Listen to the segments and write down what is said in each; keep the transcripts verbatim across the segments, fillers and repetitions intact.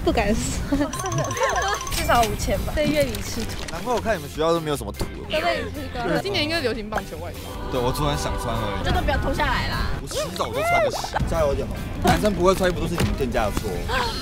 不敢说， 至少五千吧。 对乐理吃土。 难怪我看你们学校都没有什么土。 都被你吃光了。 今年应该流行棒球外套。 对，我突然想穿而已。 真的不要脱下来啦！ 我洗澡都穿得洗，加油一点嘛！男生不会穿衣服都是你们店家的错。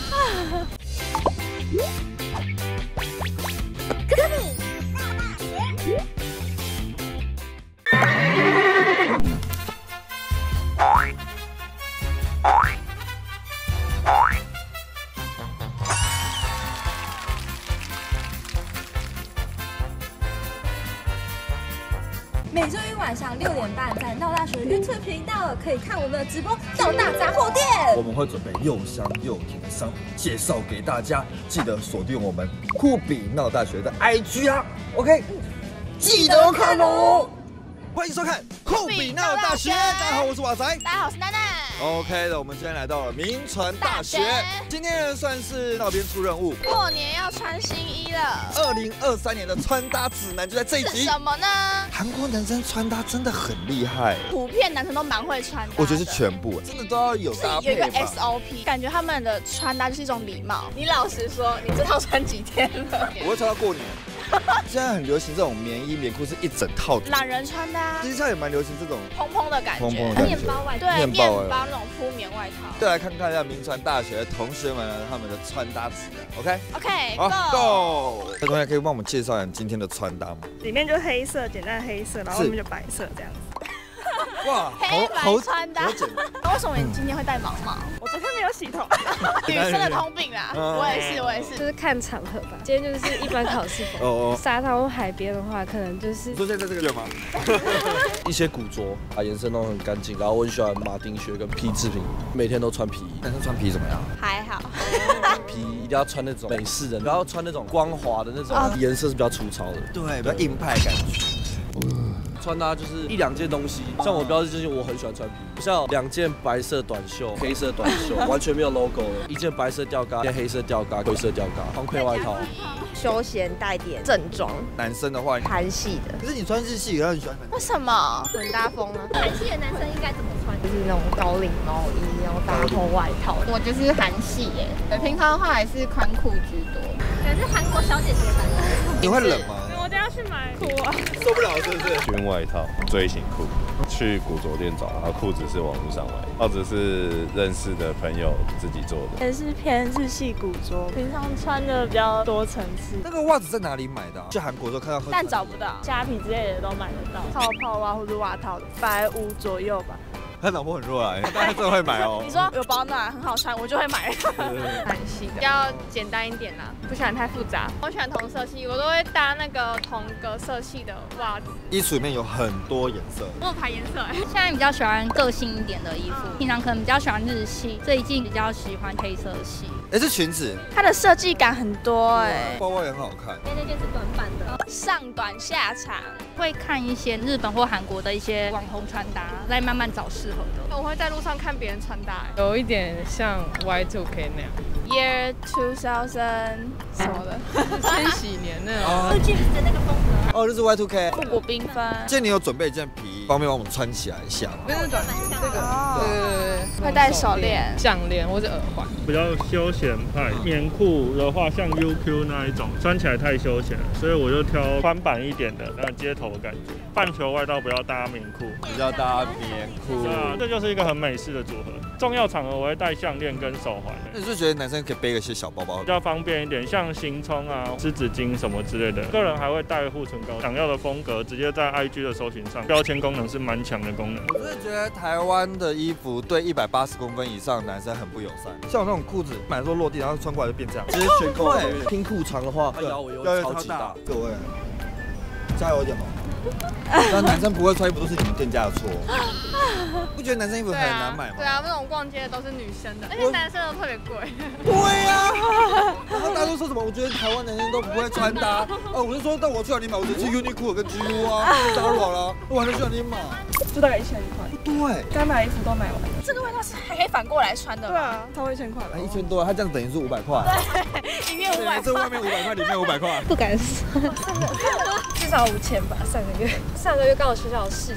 每周一晚上六点半，在闹大学 YouTube 频道可以看我们的直播闹大杂货店。 我们会准备又香又甜的商品介绍给大家，记得锁定我们酷比闹大学的 I G 啊 ，OK， 记得看哦。欢迎收看酷比闹大学，大家好，我是瓦仔， 大家好，我是娜娜。 OK 的，我们今天来到了铭传大学，今天呢算是道边出任务， 过年要穿新衣了。 二零二三年的穿搭指南就在这一集。 什么呢？ 韩国男生穿搭真的很厉害， 普遍男生都蛮会穿搭的。 我觉得是全部，真的都要有搭配吧。 有一个 S O P， 感觉他们的穿搭就是一种礼貌。你老实说，你这套穿几天了？ 我会穿到过年。现在很流行这种棉衣棉裤是一整套的， 懒人穿搭。 其实现在也蛮流行这种蓬蓬的感觉， 蓬蓬的感觉面包外套，对，面包那种铺棉外套。 再来看看一下铭传大学的同学们他们的穿搭指南 ，OK？ OK， 好 ，Go！ 那同学可以帮我们介绍一下今天的穿搭吗？ 里面就黑色，简单黑色，然后外面就白色这样子。 哇， 黑白穿搭。为什么你今天会戴毛毛？ 我昨天没有洗头。 女生的通病啦，我也是，我也是。 就是看场合吧。今天就是一般考试风。哦哦。沙滩或海边的话，可能就是。 你说现在这个月吗？ 一些古着，把颜色弄得很干净，然后我很喜欢马丁靴跟皮制品，每天都穿皮衣。 男生穿皮怎么样？ 还好。 皮一定要穿那种美式的，不要穿那种光滑的那种，颜色是比较粗糙的。 对，比较硬派感觉。 穿搭就是一两件东西，像我标志就是我很喜欢穿皮衣，像两件白色短袖、黑色短袖，完全没有 logo 的，一件白色吊嘎，一件黑色吊嘎，灰色吊嘎，黄配外套， 休闲带点正装， 男生的话韩系的。 可是你穿日系，也很喜欢。 为什么？ 混搭风啊？ 韩系的男生应该怎么穿？ 就是那种高领毛衣，然后大厚外套。 我就是韩系耶，平常的话还是宽裤居多。可是韩国小姐姐版。 你会冷吗？ 我等下去买裤啊， 受不了是不是？ 军外套、锥形裤，去古着店找，然后裤子是网络上买，袜子是认识的朋友自己做的。 也是偏日系古着，平常穿的比较多层次。 那个袜子在哪里买的、啊？去韩国的时候看到， 但找不到， 虾皮之类的都买得到，泡泡袜或者袜套的，百五左右吧。 他老婆很弱啊，大家真的会买哦。 你说有保暖很好穿，我就会买。 韩系的，要简单一点啦，不喜欢太复杂。我喜欢同色系，我都会搭那个同个色系的袜子。 衣橱里面有很多颜色， 我有排颜色哎。 现在比较喜欢个性一点的衣服，平常可能比较喜欢日系，最近比较喜欢黑色系。 哎，这裙子它的设计感很多哎， 包包也很好看。 因为那件是短版的，上短下长。 会看一些日本或韩国的一些网红穿搭，来慢慢找适合的。 我会在路上看别人穿搭， 有一点像 Y 二 K 那样 ，Year two thousand 什么的， 千禧年那种。 哦 ，Jeans 的那个风格。 哦，这是 Y 二 K， 复古缤纷。 今天你有准备一件皮衣，方便帮我们穿起来一下吗？ 那个短这个，对对对， 会戴手链、 项链或者耳环。 比较休闲派，棉裤的话像 U Q 那一种，穿起来太休闲了，所以我就挑宽版一点的，那街头的感觉。半球外套不要搭棉裤， 比较搭棉裤。 对啊，这就是一个很美式的组合。重要场合我会戴项链跟手环。 那你是觉得男生可以背一些小包包， 比较方便一点，像行充啊、湿纸巾什么之类的。个人还会带护唇膏，想要的风格直接在 I G 的搜寻上，标签功能是蛮强的功能。 我真的觉得台湾的衣服对一百八十公分以上的男生很不友善，像我那种裤子买的时候落地，然后穿过来就变这样， 直接选购拼裤长的话，腰围又超级大。 各位，加油一点嘛！但男生不会穿衣服都是你们店家的错，不觉得男生衣服很难买吗？ 对啊，那种逛街的都是女生的，而且男生都特别贵。 对呀、啊，然后大家都说什么？我觉得台湾男生都不会穿搭。哦，我就说，那我去哪里买？我就去 Uniqlo 跟 G U 啊 ，Zara 啦，我还能去哪里买？ 就大概一千块。 对， 该买的衣服都买完。 这个外套是还可以反过来穿的。 对啊，超过一千块了。 一千多，他这样等于是五百块。 对，里面五百块。 这外面五百块，里面五百块。 不敢说， 至少五千吧。上个月，上个月刚好学校有市集，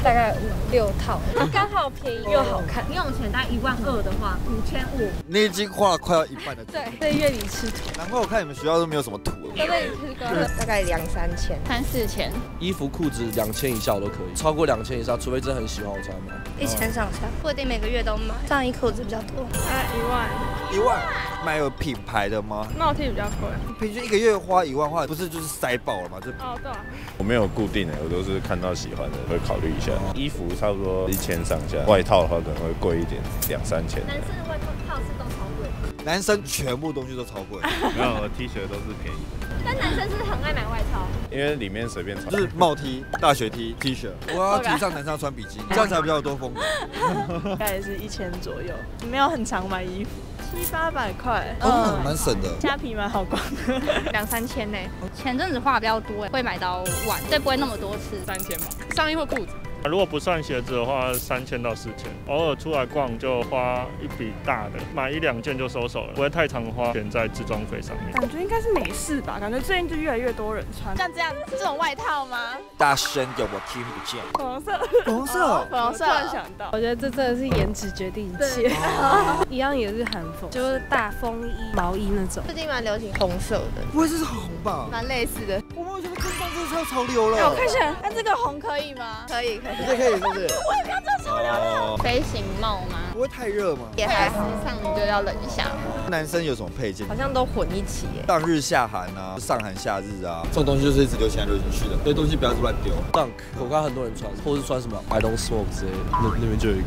大概五六套，刚好便宜又好看。 零用钱大概一万二的话，五千五。 你已经花了快要一半的钱。 对，在月里吃土。 难怪我看你们学校都没有什么土。 都被你吃光了， 大概两三千， 三四千。 衣服裤子两千以下我都可以，超过两千以上，除非真的很喜欢我才买。 一千上下，不一定每个月都买。上衣裤子比较多， 大概一万。 一万，买有品牌的吗？ 帽 T 比较贵。 平均一个月花一万块，不是就是塞爆了吗？这哦，对啊。 我没有固定的，我都是看到喜欢的会考虑一下。衣服差不多一千上下，外套的话可能会贵一点，两三千。 男生的外套是都超贵。 男生全部东西都超贵。 没有 T 恤都是便宜的。 但男生是很爱买外套， 因为里面随便穿， 就是帽 T、大学 T、T 恤。我要提倡男生穿比基尼，这样才比较多风格。 大概也是一千左右，没有很常买衣服，七八百块， 哦，蛮省的。 虾皮蛮好逛的， 两三千呢。 前阵子花比较多，会买到晚，所以不会那么多次。 三千吧，上衣或裤子。 如果不算鞋子的话，三千到四千。偶尔出来逛就花一笔大的，买一两件就收手了，不会太常花钱在置装费上面。 感觉应该是美式吧，感觉最近就越来越多人穿。 像这样这种外套吗？ 大声点，我听不见。 粉红色， 粉红色， 粉红色。 突然想到， 我觉得这真的是颜值决定一切。一样也是韩风，就是大风衣、毛衣那种。 最近蛮流行红色的， 不会是红吧？ 蛮类似的。 我们觉得跟上这超潮流了。 哎，我看起来，那这个红可以吗？ 可以，可以。 这可以是不是？ 我也看这潮流了。 飞行帽吗？ 不会太热吗？ 也还好，上你就要冷一下。 男生有什么配件？ 好像都混一起耶。 上日下寒啊，上寒下日啊，这种东西就是一直流行来流行去的，所以东西不要乱丢。 Dunk， 我看很多人穿，或是穿什么 I don't smoke 之类的，那那边就有一个。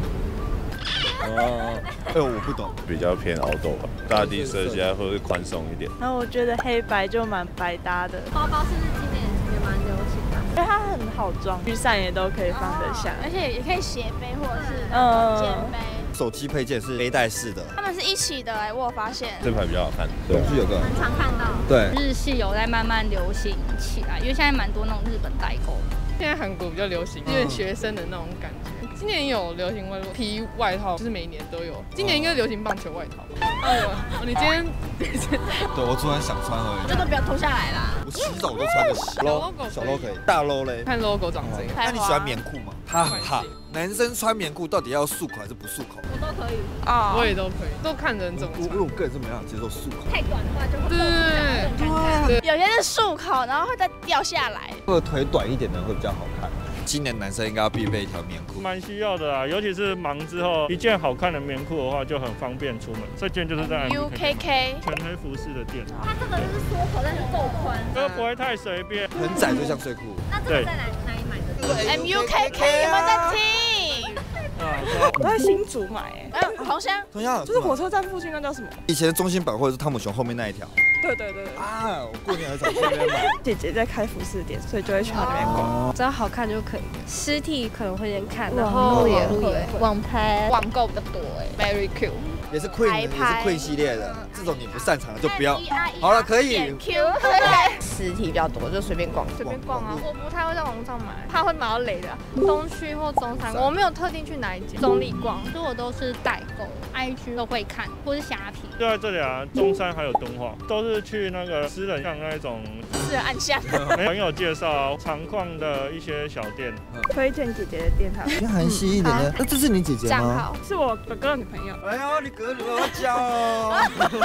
哦，哎呦，我不懂， 比较偏凹豆吧，大地设计或是宽松一点。 然后我觉得黑白就蛮百搭的。 包包是不是今年也蛮流行的？ 因为它很好装，雨伞也都可以放得下， 而且也可以斜背或者是嗯肩背。 手机配件是背带式的， 他们是一起的哎，我有发现。 这牌比较好看， 对，是有个很常看到。 对， 日系有在慢慢流行起来，因为现在蛮多那种日本代购。 现在韩国比较流行，有点学生的那种感觉。今年有流行外 T 外套，就是每一年都有。今年应该流行棒球外套。哦，你今天对我突然想穿而已， 这都不要脱下来啦。 我洗澡我都穿得洗。 logo 小 logo 可以，大 logo 嘞？ 看 logo 长这样。 那你喜欢棉裤吗？他很怕。男生穿棉裤到底要束口还是不束口？ 我都可以啊，我也都可以，都看人怎么穿。 因为我个人是没办法接受束口。 太短的话就会对对，有些是束口，然后会再掉下来。 这个腿短一点的会比较好看。今年男生应该要必备一条棉裤， 蛮需要的啊，尤其是忙之后，一件好看的棉裤的话就很方便出门。这件就是在 U K K 全黑服饰的店， 它这个就是缩口，但是够宽， 这不会太随便， 很窄就像睡裤。 那这个在哪哪里买的 ？M U K K 有没有在听？ 我在新竹买， 哎，同乡， 同乡就是火车站附近那叫什么？ 以前的中心百货是汤姆熊后面那一条。 对对对对啊！我过年很常去那边买。 姐姐在开服饰店，所以就会去她那边逛。 只要好看就可以。实体可能会先看，然后也会网拍网购比较多哎 ，very cute。 也是 Queen， 也是 Queen 系列的，这种你不擅长的就不要。好了，可以。 实体比较多，就随便逛， 随便逛啊。我不太会在网上买，怕会买到雷的。东区或中山，我没有特定去哪一间。中立逛， 所以我都是代购 ，I G 都会看，或是虾皮。 就在这里啊，中山还有敦化，都是去那个私人像那一种私人暗巷。 朋友介绍常逛的一些小店， 推荐姐姐的店好。 比较含蓄一点的，那这是你姐姐吗？ 是我哥哥的女朋友。 哎呦，你哥哥我教哦。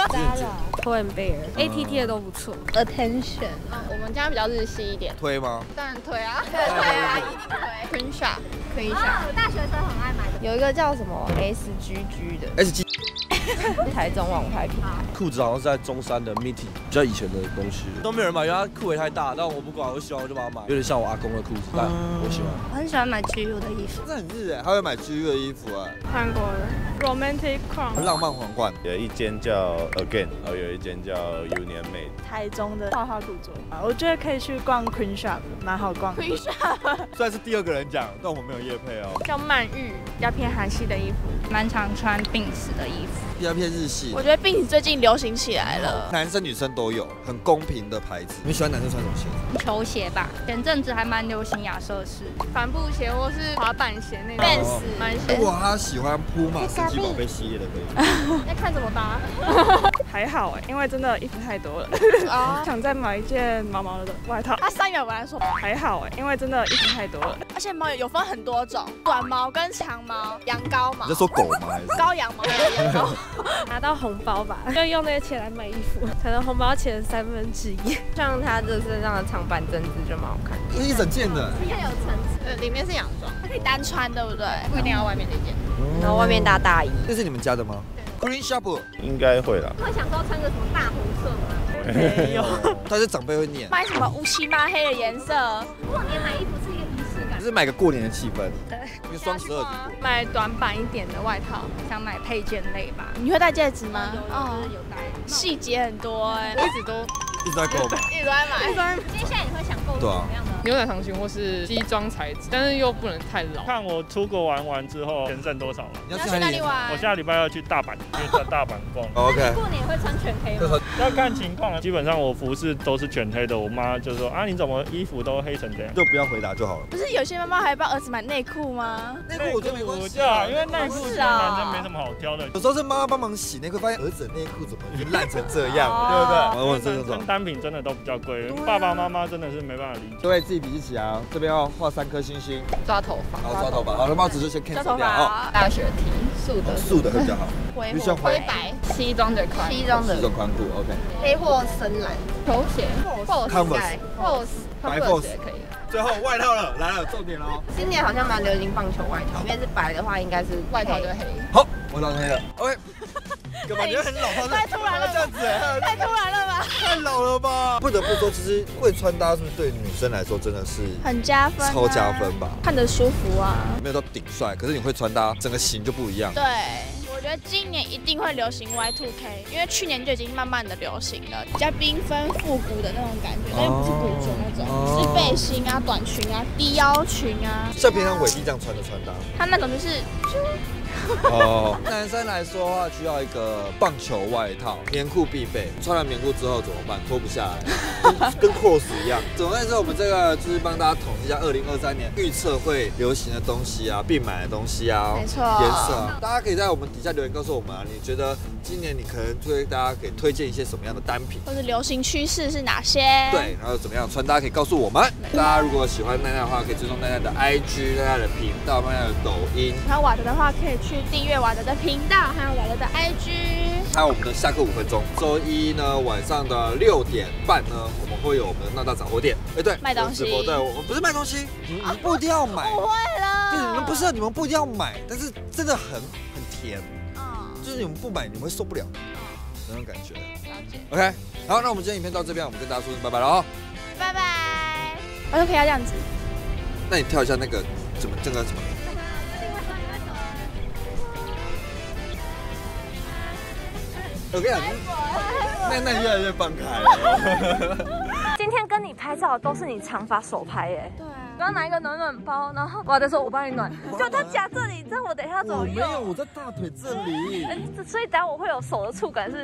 Pull and Bear，A T T 的都不错。 Attention， 我们家比较日系一点。 推吗？ 当然推啊，对啊，一定推。Crenshaw，可以下。 大学生很爱买的。 有一个叫什么 S G G 的 ，S G， 台中网拍品牌。 裤子好像是在中山的 Mitty， 比较以前的东西，都没有人买，因为它裤也太大。但我不管，我喜欢我就把它买，有点像我阿公的裤子，但我喜欢。 我很喜欢买 G U 的衣服， 这很日哎，他会买 G U 的衣服哎。 韩国人 Romantic Crown， 浪漫皇冠， 有一间叫 Again， 然后有一间叫 Union Made。 台中的花花古着，我觉得可以去逛 Queen Shop， 蛮好逛。 Queen Shop 虽然是第二个人讲，但我们没有业配哦。 叫曼玉，比较偏韩系的衣服。 蛮常穿病死的衣服。 比较偏日系。 我觉得病子最近流行起来了， 男生女生都有，很公平的牌子。你喜欢男生穿什么鞋子？ 球鞋吧，前阵子还蛮流行亚瑟士、 帆布鞋或是滑板鞋那种。 哦 Vans 蛮如果他喜欢铺马神奇宝贝系列的可以。 要看怎么搭。 还好哎，因为真的衣服太多了， 啊， 想再买一件毛毛的外套。 他三元我来说还好哎，因为真的衣服太多了， 而且毛有分很多种，短毛跟长毛、羊羔毛。 你在说狗吗？还是羔羊毛还是羊羔？ 拿到红包吧，就用那些钱来买衣服，可能红包钱三分之一。 像它这身上的长版针织就蛮好看的， 这一整件的， 你看有层次，呃，里面是洋装，它可以单穿，对不对？不一定要外面那件。 然后外面搭大衣。 这是你们家的吗 ？Green Shop 应该会啦。 会想说穿个什么大红色吗？ 没有。 但是长辈会念， 买什么乌漆嘛黑的颜色？ 过年买衣服是一个仪式感， 就是买个过年的气氛。 对， 因为双十二买短版一点的外套， 想买配件类吧。 你会戴戒指吗？ 有有有戴， 细节很多哎， 我一直都一直在购买， 一直都在买，一直在买。 接下来你会想购入什么样的？ 牛仔长裙或是西装材质，但是又不能太老。 看我出国玩完之后钱剩多少了。 你要去哪里哪里玩？ 我下礼拜要去大阪，去在大阪逛。 ？OK。 过年会穿全黑吗？ 要看情况啊，基本上我服饰都是全黑的。我妈就说啊，你怎么衣服都黑成这样？ 就不要回答就好了。 不是有些妈妈还帮儿子买内裤吗？ 内裤我觉得没关系对啊，因为内裤是是啊男生没什么好挑的。 有时候是妈妈帮忙洗内裤，发现儿子的内裤怎么已经烂成这样，对不对？我这种男生单品真的都比较贵，爸爸妈妈真的是没办法理解。 各位自己笔记起来啊，这边要画三颗星星， 抓头发， 然后抓头发，好了，帽子就先 cancel 掉哦。 大学 T 素的， 素的会比较好。 灰你喜欢灰灰白， 西装的宽，西装的西装宽裤 ，OK。 黑或深蓝，球鞋 Converse ，Pose， 白 Pose 也可以。 最后外套了，来了，重点喽。 今年好像蛮流行棒球外套，因为是白的话应该是外套就黑。 好，我到黑了 ，OK。干嘛？你很老套， 太突然了， 这样子， 太突然了吧？ 太老了吧？不得不说，其实会穿搭是不是对女生来说真的是很加分， 超加分吧？ 看着舒服啊。 没有到顶帅，可是你会穿搭，整个型就不一样。 对。我觉得今年一定会流行 Y 二 K， 因为去年就已经慢慢的流行了，比较缤纷复古的那种感觉，但又不是古着那种，是背心啊、短裙啊、低腰裙啊， 像平常伟弟这样穿的穿搭， 他那种就是。 哦，男生来说的话，需要一个棒球外套，棉裤必备。穿了棉裤之后怎么办？脱不下来，跟 cross 一样。总而言之，我们这个就是帮大家统计一下二零二三年预测会流行的东西啊，必买的东西啊， 没错， 颜色啊，大家可以在我们底下留言告诉我们啊，你觉得今年你可能推大家给推荐一些什么样的单品， 或者流行趋势是哪些？ 对，然后怎么样穿搭可以告诉我们。大家如果喜欢奈奈的话，可以追踪奈奈的 I G、奈奈的频道、奈奈的抖音。 喜欢瓦德的话，可以去订阅瓦德的频道，还有瓦德的 I G。 还有我们的下课五分钟，周一呢晚上的六点半呢，我们会有我们的闹大杂货店。哎，对， 卖东西。 直播，对，我们不是卖东西，你们不一定要买。 不会了。 对，你们不是，你们不一定要买，但是真的很很甜。嗯。就是你们不买，你们会受不了。嗯。那种感觉。 了解。 OK， 好，那我们今天影片到这边，我们跟大家说声拜拜了哦。 拜拜。我就可以要这样子。 那你跳一下那个怎么这个什么？我跟你讲，那那越来越放开了。 今天跟你拍照都是你长发手拍耶。对啊。刚刚拿一个暖暖包，然后我在说我帮你暖，就他夹这里，这我等一下怎么用？ 我没有，我在大腿这里。 所以等下我会有手的触感是。